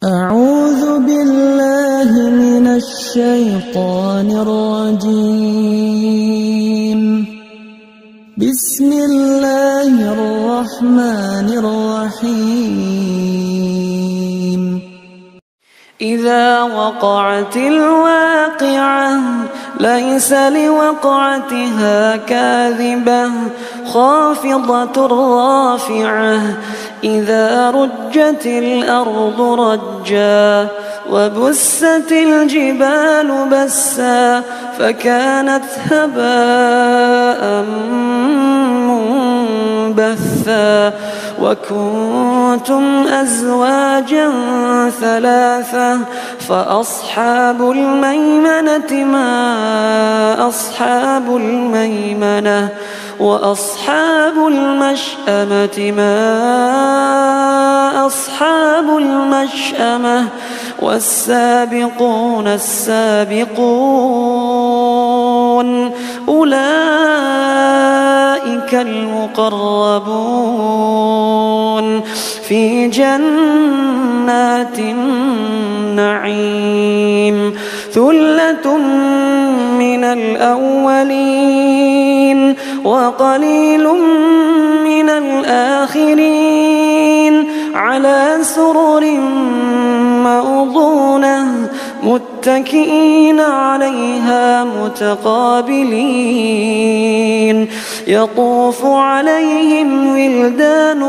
أعوذ بالله من الشيطان الرجيم. بسم الله الرحمن الرحيم. إذا وقعت الواقعة ليس لوقعتها كاذبة خافضة رافعة إذا رجت الأرض رجا وبست الجبال بسا فكانت هباء منبثا وكنتم أزواجا ثلاثة فأصحاب الميمنة ما أصحاب الميمنة وأصحاب المشأمة ما أصحاب المشأمة والسابقون السابقون أولئك المقربون في جنات النعيم ثلة من الأولين وقليل من الآخرين على سرر موضونة متكئين عليها متقابلين يطوف عليهم ولدان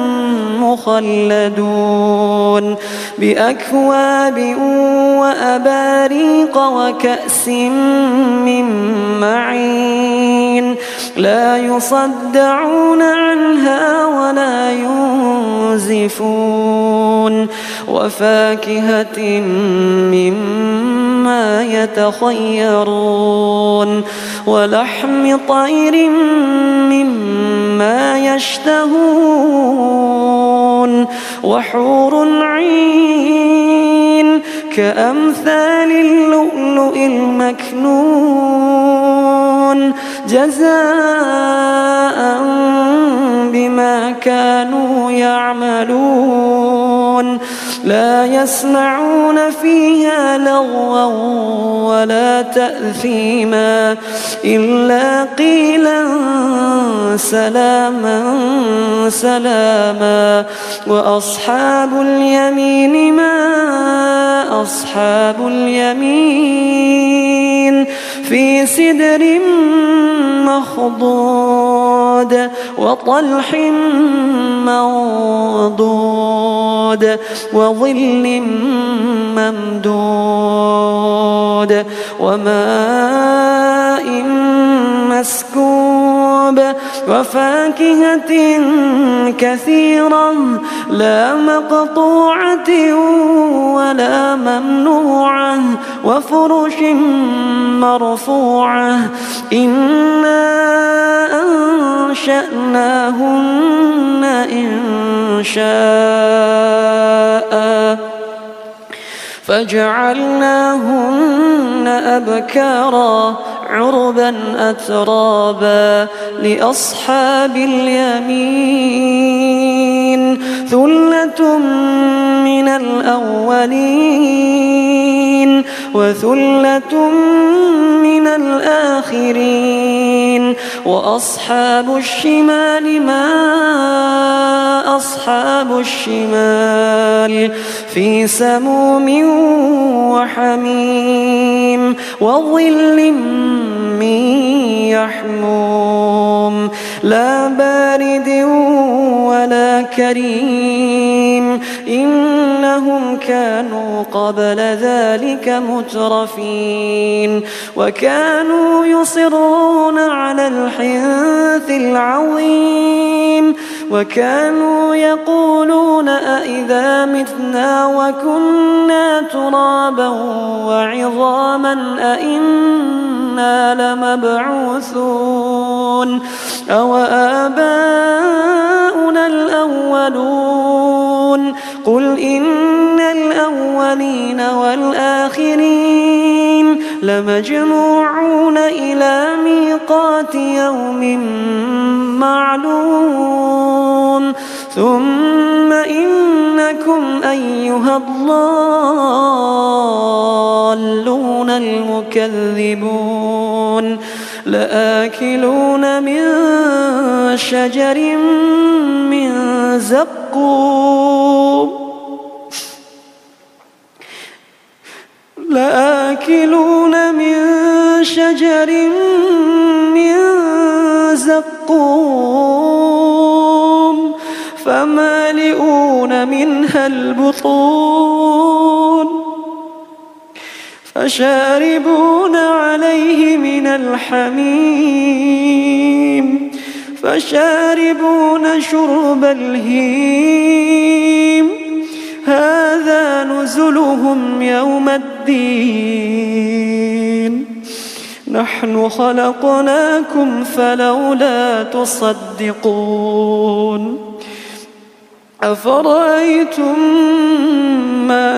مخلدون بأكواب وأباريق وكأس من معين لا يصدعون عنها ولا ينزفون وفاكهة مما يتخيرون ولحم طير مما يشتهون وحور عين كأمثال اللؤلؤ المكنون جزاء بما كانوا يعملون لا يسمعون فيها لغوا ولا تأثيما إلا قيلا سلاما سلاما وأصحاب اليمين ما أصحاب اليمين في سدر مخضود وطلح منضود وظل ممدود وماء مسكوب وفاكهة كثيرة لا مقطوعة ولا ممنوعة وفرش مرفوعة إنا أنشأناهن إنشاء فجعلناهن أبكارا عربا أترابا لأصحاب اليمين ثلة من الأولين وثلة من الآخرين وأصحاب الشمال ما أصحاب الشمال في سموم وحميم وظل من يحموم لا بارد ولا كريم إنهم كانوا قبل ذلك مترفين وكانوا يصرون على الحنث العظيم وكانوا يقولون أئذا متنا وكنا ترابا وعظاما أئنا لمبعوثون أو آباؤنا الأولون قل إن الأولين والآخرين لمجموعون إلى ميقات يوم معلوم ثم إن إنكم أيها الضالون المكذبون لآكلون من شجر من زقوم لآكلون من شجر من زقوم فمالئون منها البطون فشاربون عليه من الحميم فشاربون شرب الهيم هذا نزلهم يوم الدين نحن خلقناكم فلولا تصدقون أفرأيتم ما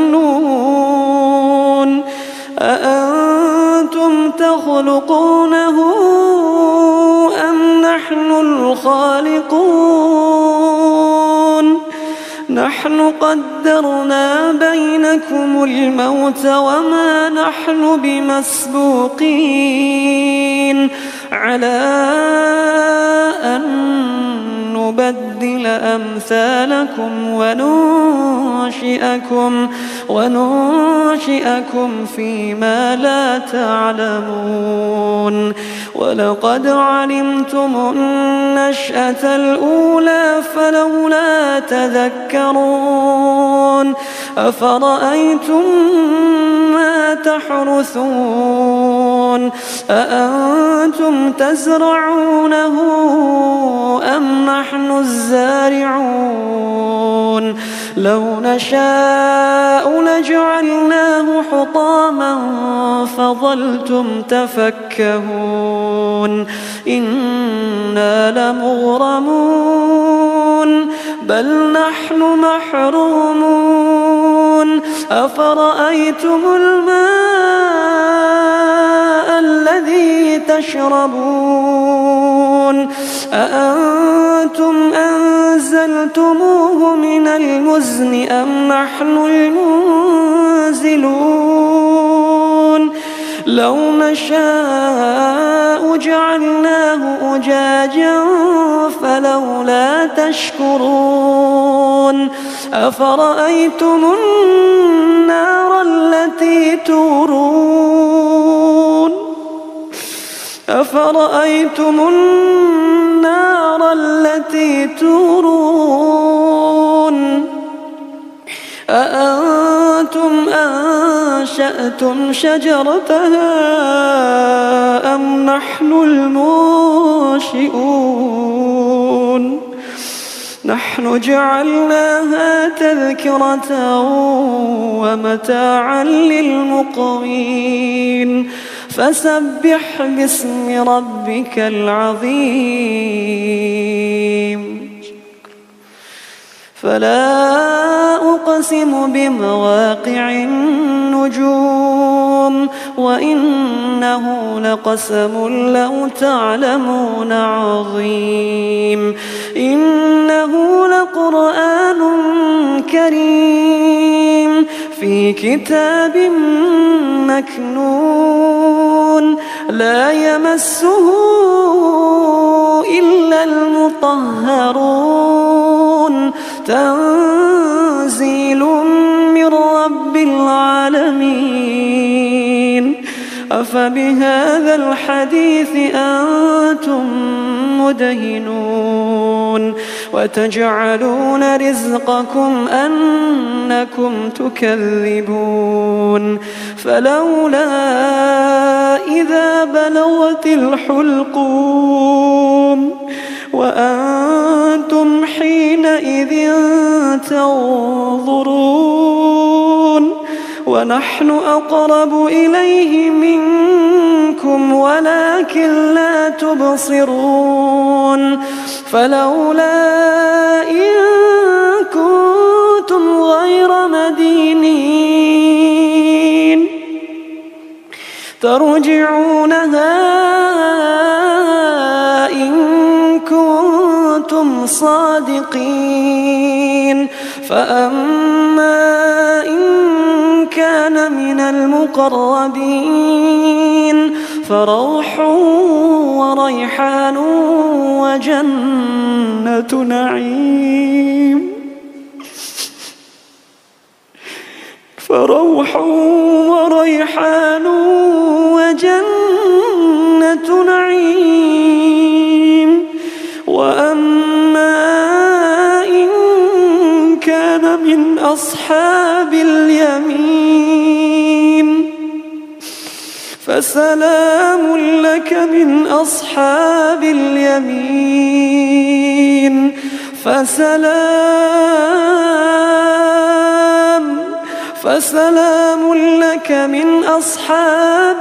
تمنون أأنتم تخلقونه أم نحن الخالقون نحن قدرنا بينكم الموت وما نحن بمسبوقين على أن نبدل أمثالكم وننشئكم فيما لا تعلمون ولقد علمتم النشأة الأولى فلولا تذكرون أفرأيتم ما تحرثون أأنتم تزرعونه أم نحن الزارعون لو نشاء لجعلناه حطاما فظلتم تفكهون إنا لمغرمون بل نحن محرومون أفرأيتم الماء الذي تشربون أأنتم أنزلتموه من المزن أم نحن المنزلون لو نشاء جعلناه أجاجا فلولا تشكرون أفرأيتم النار التي تورون أفرأيتم النار التي تورون أأنتم أنشأتم شجرتها أم نحن المنشئون نحن جعلناها تذكرة ومتاعا للمقوين فسبح باسم ربك العظيم فلا أقسم بمواقع النجوم وإنه لقسم لو تعلمون عظيم إنه لقرآن كريم في كتاب مكنون لا يمسه إلا المطهرون تنزيل من رب العالمين أفبهذا الحديث أنتم مدهنون وتجعلون رزقكم أنكم تكذبون فلولا إذا بلغت الحلقوم وأنتم حينئذ تنظرون ونحن أقرب إليه منكم ولكن لا تبصرون فلولا إن كنتم غير مدينين ترجعونها إن كنتم صادقين. فأما إن كان من المقربين فروح وريحان وجنة نعيم. فروح وريحان وجنة نعيم. وأما إن كان من أصحاب اليمين فسلام لك من أصحاب اليمين. فسلام لك من أصحاب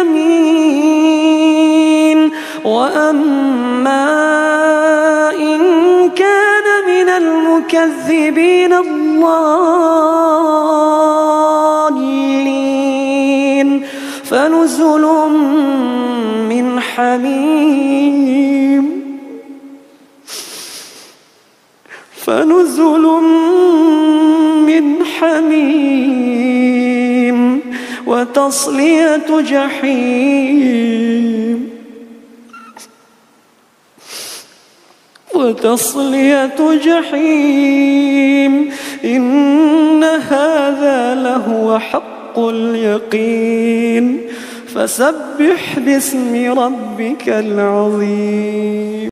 اليمين. وأما إن كان من المكذبين الضالين فنزل من حميم. وتصلية جحيم. إن هذا لهو حق اليقين. فسبح باسم ربك العظيم.